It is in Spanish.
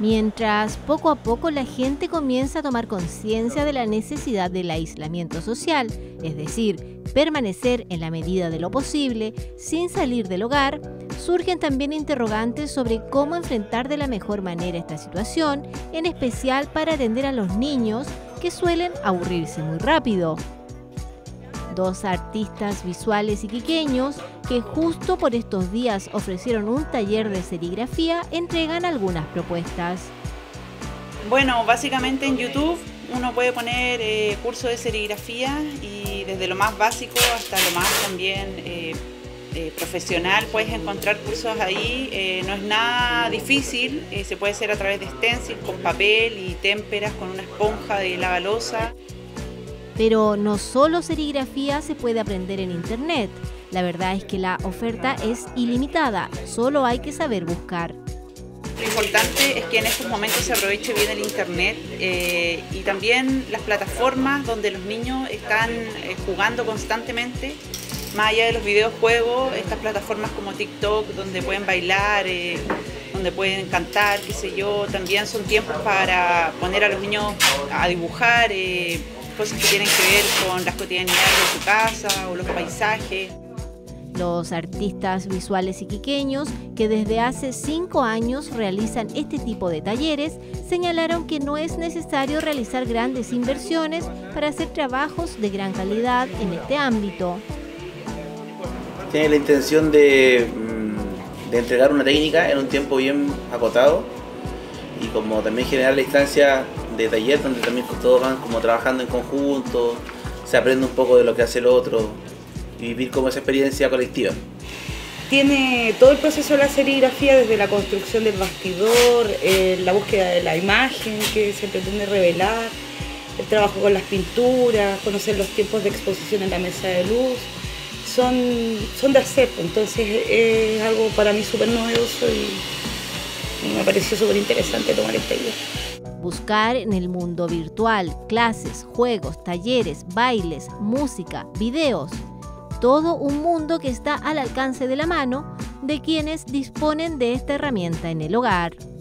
mientras poco a poco la gente comienza a tomar conciencia de la necesidad del aislamiento social, es decir, permanecer en la medida de lo posible sin salir del hogar, surgen también interrogantes sobre cómo enfrentar de la mejor manera esta situación, en especial para atender a los niños que suelen aburrirse muy rápido. Dos artistas visuales iquiqueños que justo por estos días ofrecieron un taller de serigrafía entregan algunas propuestas. Bueno, básicamente en YouTube uno puede poner curso de serigrafía y desde lo más básico hasta lo más también profesional puedes encontrar cursos ahí. No es nada difícil, se puede hacer a través de stencil, con papel y témperas, con una esponja de lavaloza. Pero no solo serigrafía se puede aprender en internet. La verdad es que la oferta es ilimitada, solo hay que saber buscar. Lo importante es que en estos momentos se aproveche bien el internet y también las plataformas donde los niños están jugando constantemente. Más allá de los videojuegos, estas plataformas como TikTok, donde pueden bailar, donde pueden cantar, qué sé yo, también son tiempos para poner a los niños a dibujar, cosas que tienen que ver con las cotidianidades de su casa o los paisajes. Los artistas visuales iquiqueños, que desde hace 5 años realizan este tipo de talleres, señalaron que no es necesario realizar grandes inversiones para hacer trabajos de gran calidad en este ámbito. Tiene la intención de entregar una técnica en un tiempo bien acotado y como también generar la instancia de taller donde también todos van como trabajando en conjunto, se aprende un poco de lo que hace el otro y vivir como esa experiencia colectiva. Tiene todo el proceso de la serigrafía, desde la construcción del bastidor, la búsqueda de la imagen que se pretende revelar, el trabajo con las pinturas, conocer los tiempos de exposición en la mesa de luz. Son de hacer, entonces es algo para mí súper novedoso y me pareció súper interesante tomar esta idea. Buscar en el mundo virtual clases, juegos, talleres, bailes, música, videos. Todo un mundo que está al alcance de la mano de quienes disponen de esta herramienta en el hogar.